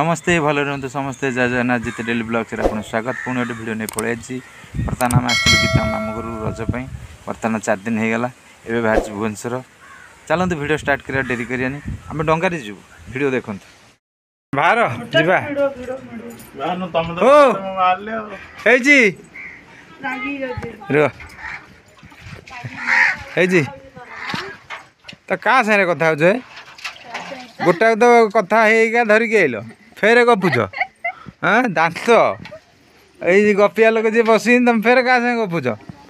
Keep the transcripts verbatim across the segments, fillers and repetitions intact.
नमस्ते भल रुहतु समस्ते जय जगन्नाथ जीते डेली ब्लॉग्स आप स्वागत पुणी गोटे भिडियो नहीं पड़े बर्तमान आम आसलु गीता मामू घर रजपाई बर्तमान चार दिन होगला एवं बाहर भुवनेश्वर चलते भिडियो स्टार्ट करा डेरी करानी आम डंगारे जीव भिडियो देखु बाहर जीवा तो क्या सारे कथा हो गोटा तो कथा है धरिकी आइल फेर गपुच हाँ दांत ये गपिया लोक जी बस तुम फेर क्या सागे गपुच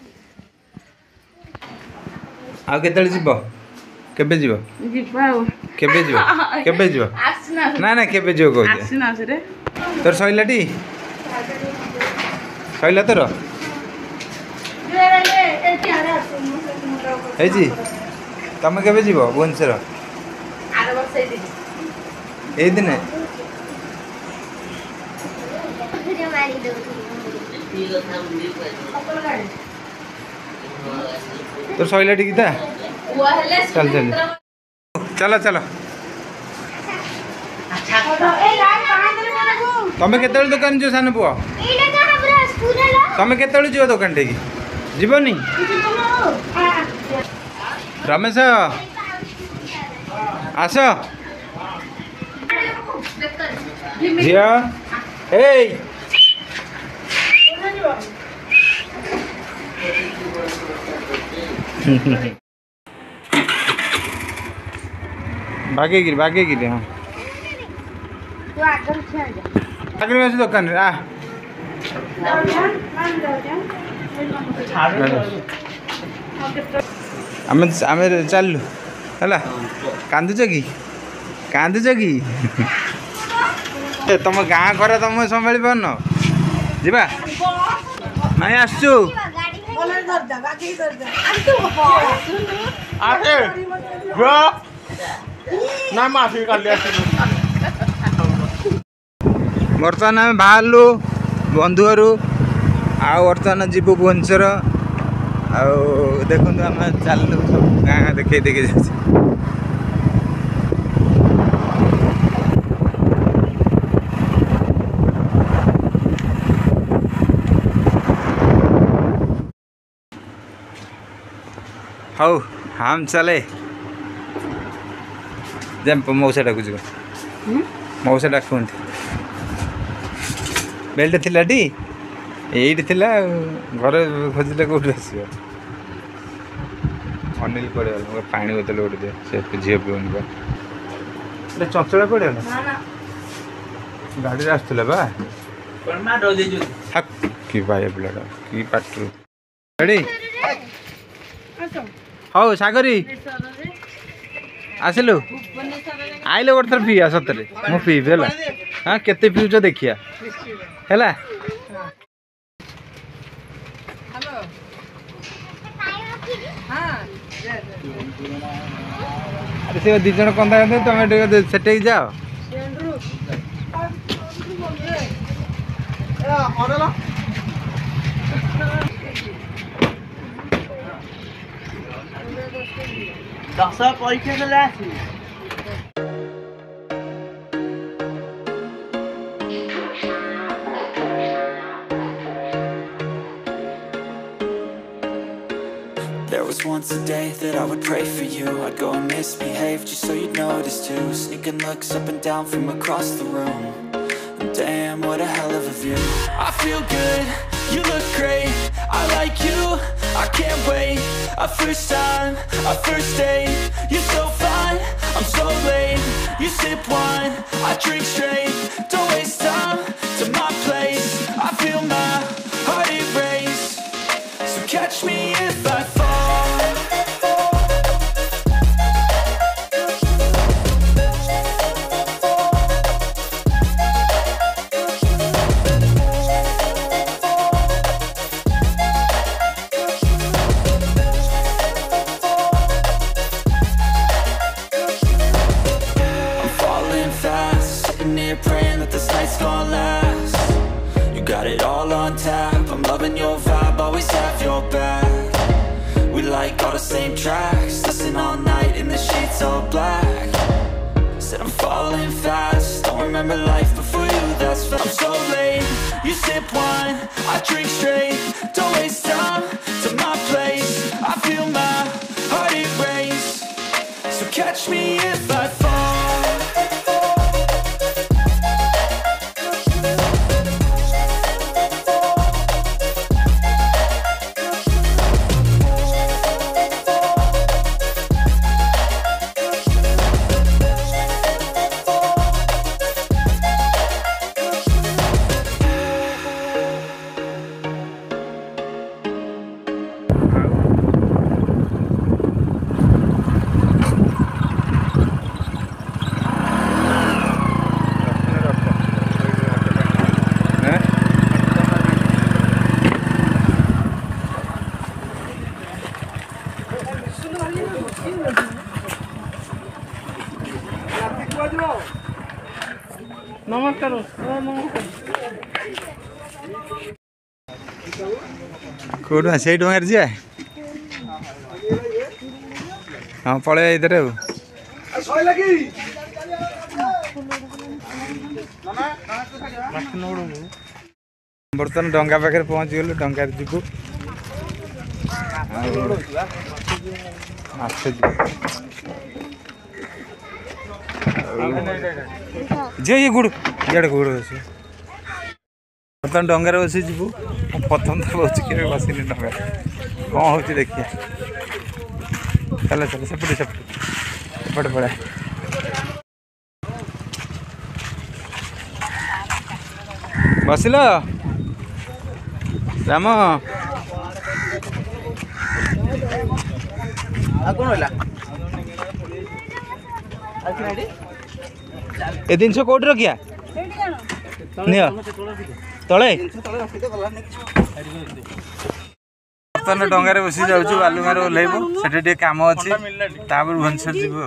आ केतले जीव केबे जीव केबे जीव केबे जीव ना ना केबे जीव कह तोर सैलाटी सैला तोर तुम केबे जीव भुवनेश्वर ए दिन तो सैला टी था चल चल चलो चलो तुम केत दुकान जो सान पुआ तुम केत जीव दुकान टे जीवनी रमेश आस झिया ए बागे गिरी बागे गिरी हाँ आगे बस दुकान रे आ आमे आमे चलु है कांदुच कि कांदुच कि तुम गाँ घर तुम संभाली पारन जीवा नहीं आसु बर्तमान आम बाहरलु बंधु घर आ बर्तमान जीवु भुवनेश्वर आ देखु आम चलू सब गाँ देखे देखे जा हौ हम चले जम मौसा डाक मौसा डाक बेल्ट थिला टी एटी थिला घर खोजले कौट आस अनिल पड़े पानी बोतल गोटे दे से झील पीवन चंचला पड़े गाड़ी आसला बा कि भाई पिलाटा कि पाटू रेडी हौ सागरी आसलु आइल गोटे थर पिया सतरे मु पीबी है हाँ केते पिउच देखिया है अरे से दी जन कंधा तुम सेटे जाओ दस पैसा देला There was once a day that I would pray for you. I'd go and misbehave just so you'd notice too. Sneaking looks up and down from across the room. And damn, what a hell of a view. I feel good, you look great. I like you, I can't wait. A first time, a first date. You're so fine, I'm so late. You sip wine, I drink straight. Don't waste time to my place. I feel my heart erase. So catch me if I fall. Praying that this night's gonna last. You got it all on tap. I'm loving your vibe, always have your back. We like all the same tracks. Listen all night in the sheets all black. Said I'm falling fast. Don't remember life before you, that's fast. I'm so late, you sip wine, I drink straight. Don't waste time to my place. I feel my heart erase. So catch me if I fall. नमस्कार कौन से डर जी हाँ पड़े इधर बर्तमान डंगा पाखे पहुँच गलु डंगार जीवु जे ये गुड़ इे गुड़ अच्छे बर्तमान डंगार बस जीवु प्रथम तो बहुत कि बसनी डंगा कौन हो देखिए चल चल सेपटे सेपटे सेपटे पड़ा बसिल राम कौन ए जिन कौट रखिया तले बर्तमान डंगार बसी जाऊँ बालुगार ओह्लैब से कम अच्छी भुवनेश्वर जीवु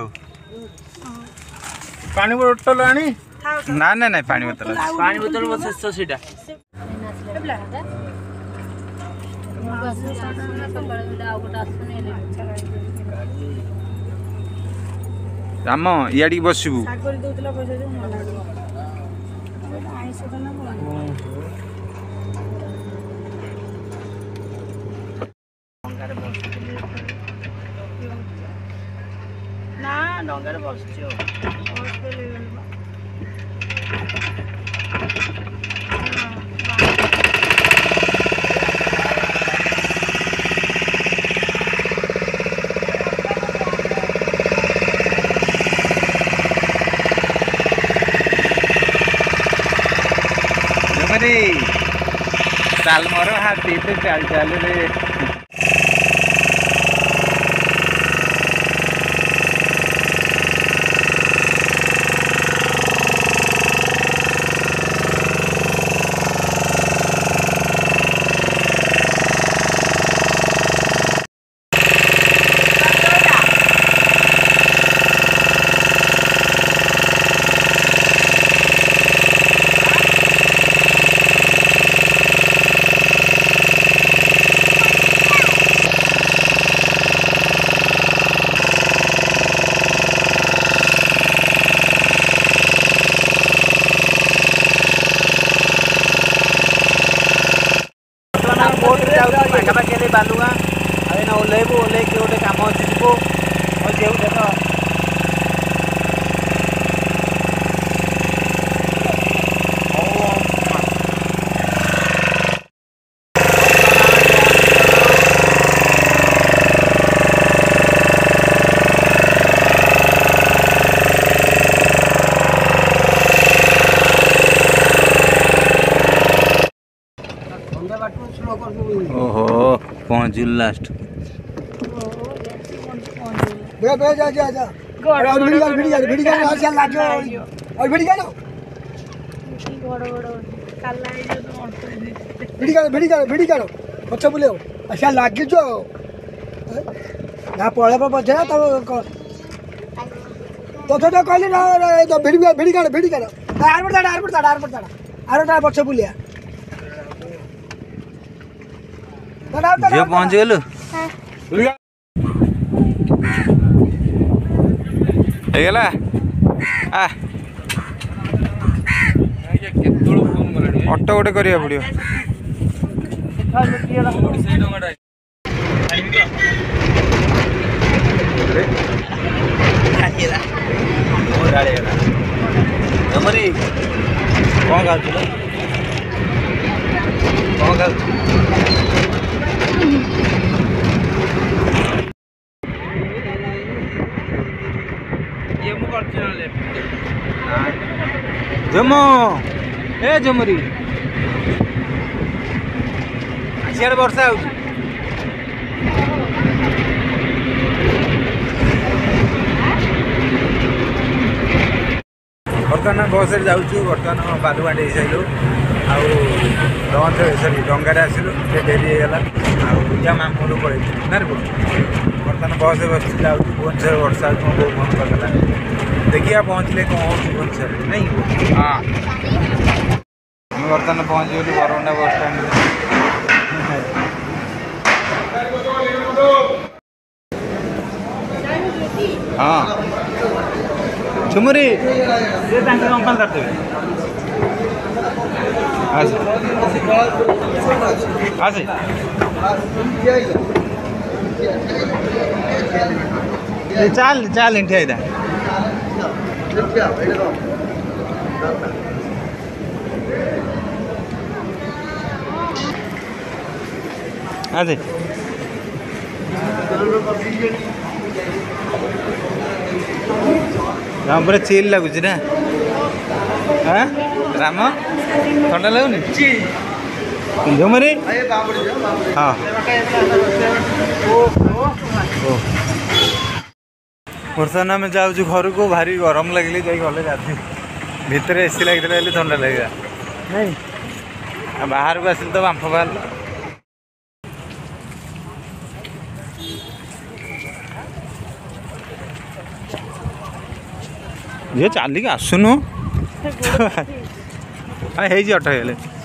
पानी बोतल आनी ना ना ना पानी बोतल पानी बोतल बस सीटा राम इाड़ी बसबू ना डंगार बस चाल मोर हाथी तो चाल चाल रे पाखापाखि बालुगा आना ओह्लैबू ओह्लै गोटे कम अच्छी जीवो जो देख ओहो पहुंच लास्ट बे बे जा जा जा और भिड़ी जा भिड़ी जा भिड़ी जा और चल लाजो और भिड़ी जा लो बड़ बड़ काला भिड़ी जा भिड़ी जा भिड़ी जा बच्चा बोले अच्छा लाग जो ना पळे पर बजे तो तो तो कहली ना तो भिड़ी भिड़ी जा भिड़ी जा आर पर दाड़ा आर पर दाड़ा आर पर दाड़ा आर दाड़ा बच्चा बोलिया जो पहुंच गलु गला आ ଅଟୋ ଗୋଟେ କରିବାକୁ ପଡ଼ିବ। ଜମରି କ'ଣ ଖାଉଛୁ କ'ଣ ଖାଉଛୁ? ଜମ ଏ ଜମରି ସିଆଡ଼େ ବର୍ଷା ହେଉଛି। ବର୍ତ୍ତମାନ ବସ୍ରେ ଯାଉଛୁ। ବର୍ତ୍ତମାନ ବାଲୁଗାଣ୍ଡି ହେଇସାରିଲୁ ଆଉ ଲଞ୍ଚ ସରି ଡଙ୍ଗାରେ ଆସିଲୁ ଟିକେ ଡେରି ହେଇଗଲା ଆଉ ପୂଜା ମାମୁଁରୁ ପଳେଇଛୁ ନା ରେ। ବର୍ତ୍ତମାନ ବସ୍ରେ ବସିଛୁ ଯାଉଛୁ ଭୁବନେଶ୍ୱର। ବର୍ଷା କ'ଣ ବୋଉ ଫୋନ୍ କରିଦେଲା ଦେଖିବା ପହଞ୍ଚିଲେ କ'ଣ ହେଉଛି ଭୁବନେଶ୍ୱରରେ ନାଇଁ। ହଁ ଆମେ ବର୍ତ୍ତମାନ ପହଞ୍ଚିଗଲୁ ବରମୁଣ୍ଡା ବସ୍ ଷ୍ଟାଣ୍ଡରେ। ହଁ ଝୁମୁରି ସେ ତାଙ୍କ କମ୍ପାନୀ ଧରିଦେବେ। ଆସେ ଆସେ ଚାଲ ଚାଲ ଏଠି ଆଇଦା ଆସେ ରାମ ପୁରା ଚିଲ୍ ଲାଗୁଛି ନା। ହଁ ରାମ ଥଣ୍ଡା ଲାଗୁନି ଝୁମୁରି? ହଁ ବର୍ତ୍ତମାନ ଆମେ ଯାଉଛୁ ଘରକୁ। ଭାରି ଗରମ ଲାଗିଲେ ଯାଇ ଗଲେ ଗାଧୋଇ ଭିତରେ ଏସି ଲାଗିଥିଲା ହେଲେ ଥଣ୍ଡା ଲାଗିଲା ନାଇଁ। ଆଉ ବାହାରକୁ ଆସିଲେ ତ ବାମ୍ଫ ବାହାରିଲା। ଝିଅ ଚାଲିକି ଆସୁନୁ ହେଇଛି ଅଟୋ ହେଇଗଲେ।